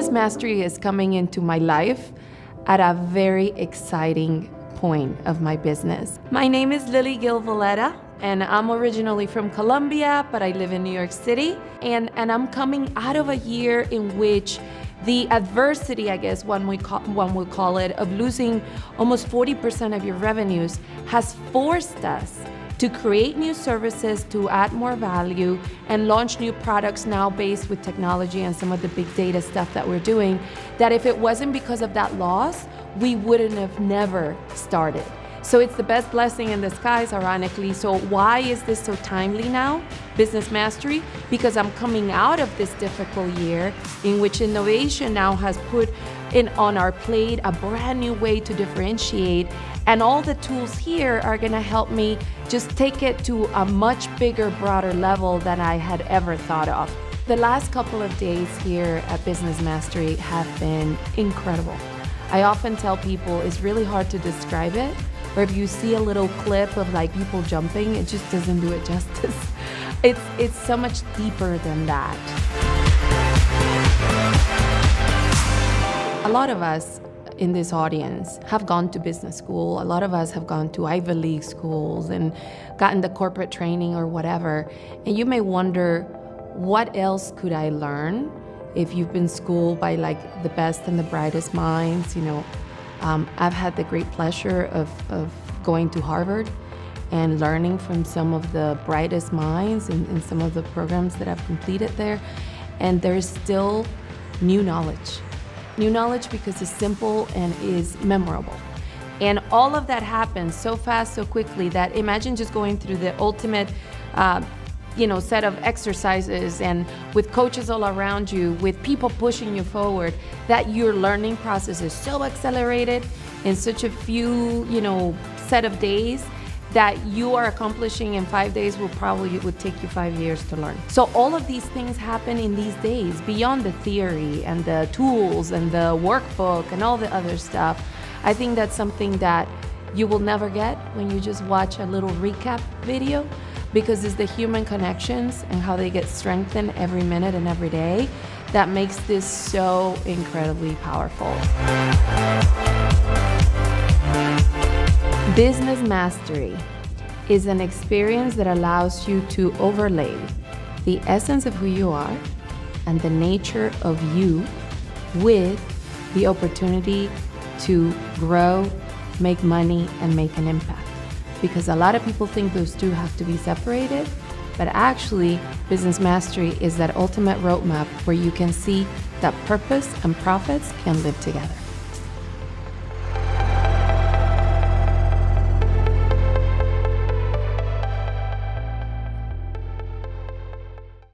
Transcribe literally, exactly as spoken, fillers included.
Business mastery is coming into my life at a very exciting point of my business. My name is Lili Gil Valletta, and I'm originally from Colombia, but I live in New York City. And, and I'm coming out of a year in which the adversity, I guess one would call, one would call it, of losing almost forty percent of your revenues has forced us to create new services, to add more value, and launch new products now based with technology and some of the big data stuff that we're doing, that if it wasn't because of that loss, we wouldn't have never started. So it's the best blessing in disguise, ironically. So why is this so timely now, business mastery? Because I'm coming out of this difficult year in which innovation now has put in on our plate a brand new way to differentiate, and all the tools here are gonna help me just take it to a much bigger, broader level than I had ever thought of. The last couple of days here at Business Mastery have been incredible. I often tell people it's really hard to describe it, or if you see a little clip of like people jumping, it just doesn't do it justice. It's, it's so much deeper than that. A lot of us in this audience have gone to business school. A lot of us have gone to Ivy League schools and gotten the corporate training or whatever. And you may wonder, what else could I learn if you've been schooled by like the best and the brightest minds? You know, um, I've had the great pleasure of, of going to Harvard and learning from some of the brightest minds in, in some of the programs that I've completed there. And there's still new knowledge. New knowledge because it's simple and is memorable. And all of that happens so fast, so quickly, that imagine just going through the ultimate uh, you know, set of exercises and with coaches all around you, with people pushing you forward, that your learning process is so accelerated in such a few, you know, set of days that you are accomplishing in five days will probably would take you five years to learn. So all of these things happen in these days, beyond the theory and the tools and the workbook and all the other stuff. I think that's something that you will never get when you just watch a little recap video, because it's the human connections and how they get strengthened every minute and every day that makes this so incredibly powerful. Business mastery is an experience that allows you to overlay the essence of who you are and the nature of you with the opportunity to grow, make money, and make an impact. Because a lot of people think those two have to be separated, but actually, business mastery is that ultimate roadmap where you can see that purpose and profits can live together.